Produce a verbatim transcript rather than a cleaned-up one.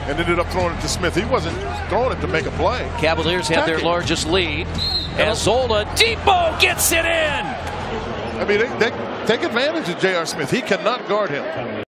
and ended up throwing it to Smith. He wasn't throwing it to make a play. Cavaliers have their largest lead as Oladipo gets it in. I mean, they, they take advantage of J R. Smith. He cannot guard him.